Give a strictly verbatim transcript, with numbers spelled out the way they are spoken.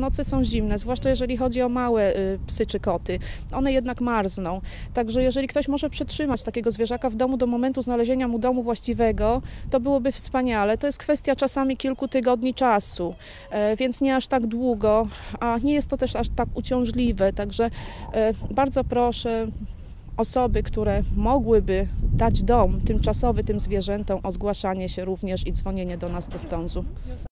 noce są zimne, zwłaszcza jeżeli chodzi o małe y, psy czy koty. One jednak marzną. Także jeżeli ktoś może przetrzymać takiego zwierzaka w domu do momentu znalezienia mu domu właściwego, to byłoby wspaniale. To jest kwestia czasami kilku tygodni czasu, e, więc nie aż tak długo, a nie jest to też aż tak uciążliwe. Także e, bardzo proszę osoby, które mogłyby dać dom tymczasowy tym zwierzętom, o zgłaszanie się również i dzwonienie do nas do Stążu.